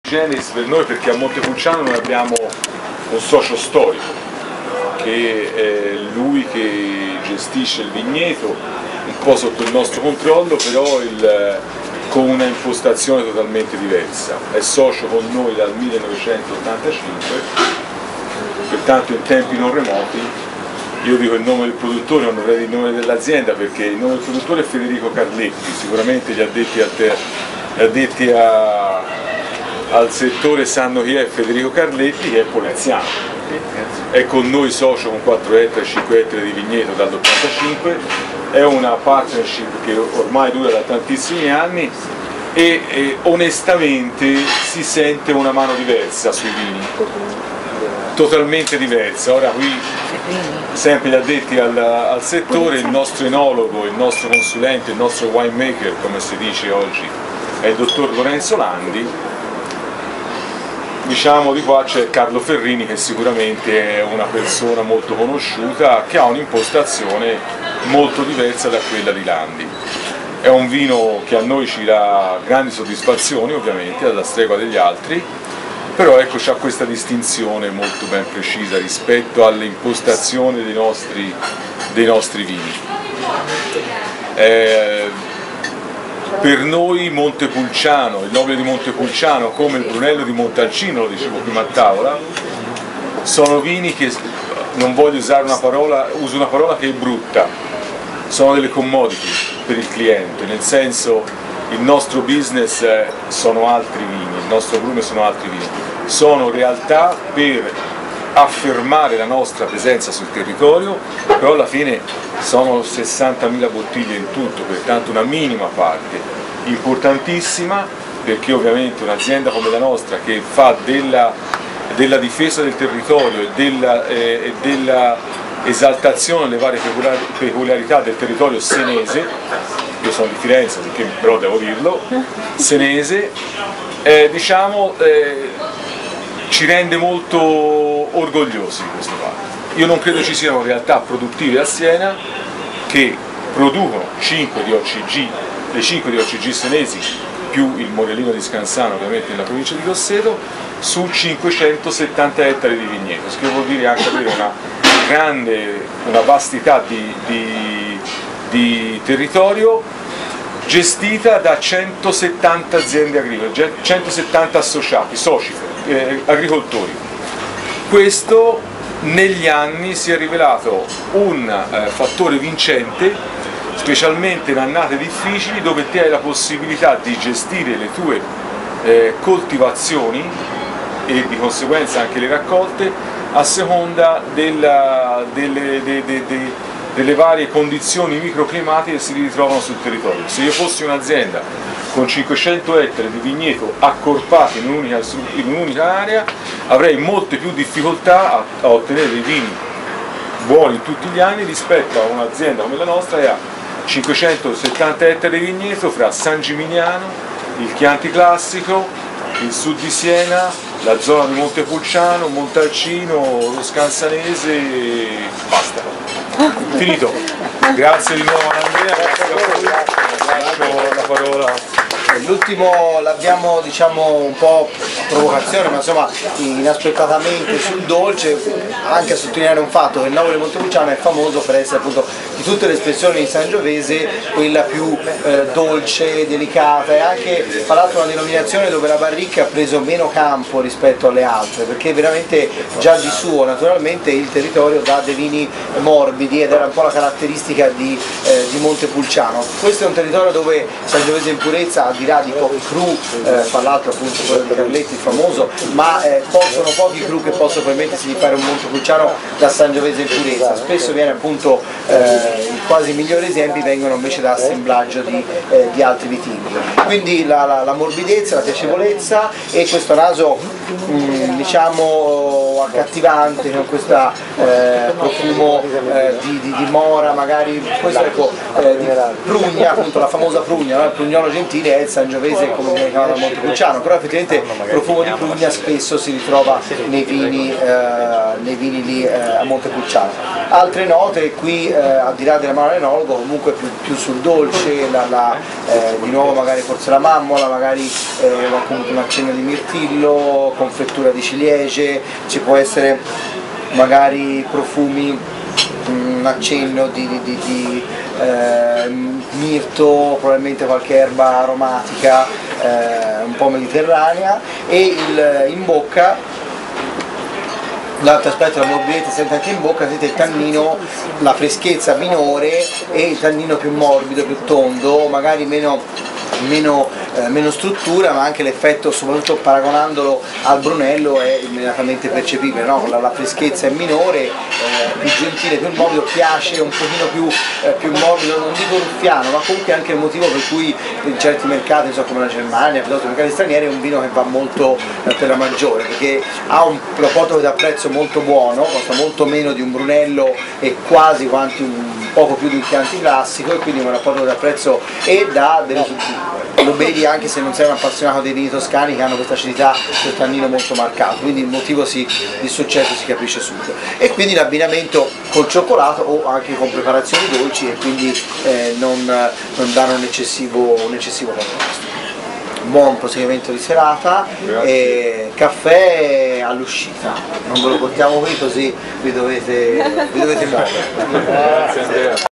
Genesis per noi, perché a Montepulciano noi abbiamo un socio storico che è lui che gestisce il vigneto un po' sotto il nostro controllo, però con una impostazione totalmente diversa. È socio con noi dal 1985, pertanto in tempi non remoti. Io dico il nome del produttore, non dovrei dire il nome dell'azienda, perché il nome del produttore è Federico Carletti. Sicuramente gli addetti al settore sanno chi è Federico Carletti, che è poliziano. È con noi socio con 4 ettari, 5 ettari di vigneto dall'85, è una partnership che ormai dura da tantissimi anni e onestamente si sente una mano diversa sui vini, totalmente diversa. Ora qui sempre gli addetti al settore, il nostro enologo, il nostro consulente, il nostro winemaker, come si dice oggi, è il dottor Lorenzo Landi. Diciamo di qua c'è Carlo Ferrini, che sicuramente è una persona molto conosciuta, che ha un'impostazione molto diversa da quella di Landi. È un vino che a noi ci dà grandi soddisfazioni, ovviamente, alla stregua degli altri, però ecco, c'ha questa distinzione molto ben precisa rispetto all'impostazione dei nostri vini. Per noi Montepulciano, il nobile di Montepulciano, come il Brunello di Montalcino, lo dicevo prima a tavola, sono vini che, non voglio usare una parola, uso una parola che è brutta, sono delle commodity per il cliente, nel senso il nostro business sono altri vini, il nostro volume sono altri vini, sono realtà per affermare la nostra presenza sul territorio, però alla fine sono 60.000 bottiglie in tutto, pertanto una minima parte, importantissima, perché ovviamente un'azienda come la nostra che fa della difesa del territorio e della esaltazione delle varie peculiarità del territorio senese, io sono di Firenze, però devo dirlo, senese, ci rende molto orgogliosi di questo fatto. Io non credo ci siano realtà produttive a Siena che producono 5 di OCG, le 5 di OCG senesi più il Morellino di Scansano, ovviamente nella provincia di Grosseto, su 570 ettari di vigneto, che vuol dire anche avere una vastità di territorio gestita da 170 aziende agricole, 170 associati, soci, agricoltori. Questo negli anni si è rivelato un fattore vincente, specialmente in annate difficili dove te hai la possibilità di gestire le tue coltivazioni e di conseguenza anche le raccolte a seconda delle varie condizioni microclimatiche che si ritrovano sul territorio. Se io fossi un'azienda con 500 ettari di vigneto accorpati in un'unica area, avrei molte più difficoltà a ottenere dei vini buoni tutti gli anni rispetto a un'azienda come la nostra che ha 570 ettari di vigneto fra San Gimignano, il Chianti Classico, il sud di Siena, la zona di Montepulciano, Montalcino, lo Scansanese e basta. Finito. Grazie di nuovo a Andrea, lascio la parola. L'ultimo l'abbiamo, diciamo, un po' a provocazione, ma insomma inaspettatamente sul dolce, anche a sottolineare un fatto che il nobile Montepulciano è famoso per essere appunto di tutte le espressioni di Sangiovese quella più dolce, delicata, e anche tra l'altro una denominazione dove la barricca ha preso meno campo rispetto alle altre, perché veramente già di suo naturalmente il territorio dà dei vini morbidi ed era un po' la caratteristica di Montepulciano. Questo è un territorio dove Sangiovese in purezza, al di là di pochi cru, fra l'altro appunto quello di Carletti famoso, ma sono pochi cru che possono permettersi di fare un Montepulciano da Sangiovese in purezza. Spesso viene appunto i quasi migliori esempi vengono invece da assemblaggio di altri vitigni. Quindi la morbidezza, la piacevolezza e questo naso diciamo accattivante con questo profumo di mora, magari questo ecco, di prugna, appunto la famosa prugna, no? Il prugnolo gentile è il Sangiovese come viene chiamato da Montepulciano, però effettivamente il profumo di prugna spesso si ritrova nei vini lì a Montepulciano. Altre note qui, al di là della mano all'enologo, comunque più sul dolce, di nuovo magari forse la mammola, magari comunque un accenno di mirtillo, confettura di ciliegie, ci può essere magari profumi, un accenno di mirto, probabilmente qualche erba aromatica un po' mediterranea, e in bocca l'altro aspetto della morbidezza, sente anche in bocca, sente il tannino, la freschezza minore e il tannino più morbido, più tondo, magari meno struttura, ma anche l'effetto, soprattutto paragonandolo al Brunello, è immediatamente percepibile, no? La freschezza è minore, più gentile, più morbido, piace un pochino più morbido, non dico ruffiano, ma comunque anche il motivo per cui in certi mercati, come la Germania, piuttosto che mercati stranieri, è un vino che va molto per la maggiore, perché ha un rapporto da prezzo molto buono, costa molto meno di un Brunello e quasi quanti poco più di un Chianti classico, e quindi un rapporto da prezzo e lo vedi anche se non sei un appassionato dei vini toscani che hanno questa acidità, questo tannino molto marcato, quindi il motivo di successo si capisce subito. E quindi l'abbinamento col cioccolato o anche con preparazioni dolci, e quindi non danno un eccessivo contrasto. Buon proseguimento di serata e caffè all'uscita, non ve lo portiamo qui così vi dovete muovere. Grazie Andrea.